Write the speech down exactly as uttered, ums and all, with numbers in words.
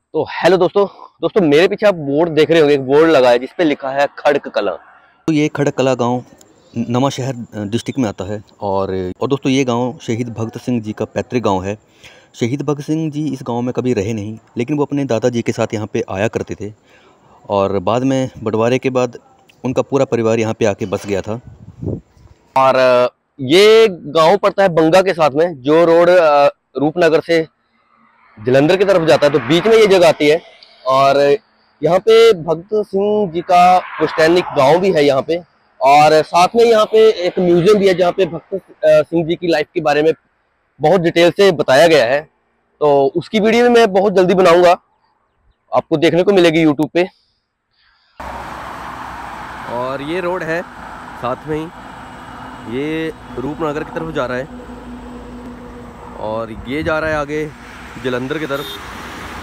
तो हेलो दोस्तों। दोस्तों मेरे पीछे आप बोर्ड देख रहे होंगे, एक बोर्ड लगा है जिस पे लिखा है खड़क कला। तो ये खड़क कला गांव नवा शहर डिस्ट्रिक्ट में आता है। और और दोस्तों ये गांव शहीद भगत सिंह जी का पैतृक गांव है। शहीद भगत सिंह जी इस गांव में कभी रहे नहीं, लेकिन वो अपने दादाजी के साथ यहाँ पे आया करते थे। और बाद में बंटवारे के बाद उनका पूरा परिवार यहाँ पे आके बस गया था। और अ, ये गांव पड़ता है बंगा के साथ में, जो रोड अ, रूपनगर से जलंधर की तरफ जाता है, तो बीच में ये जगह आती है। और यहाँ पे भगत सिंह जी का पुश्तैनिक गांव भी है यहाँ पे। और साथ में यहाँ पे एक म्यूजियम भी है जहाँ पे भगत अ, सिंह जी की लाइफ के बारे में बहुत डिटेल से बताया गया है। तो उसकी वीडियो मैं बहुत जल्दी बनाऊंगा, आपको देखने को मिलेगी यूट्यूब पे। और ये रोड है साथ में ही, ये रूपनगर की तरफ जा रहा है और ये जा रहा है आगे जलंधर की तरफ।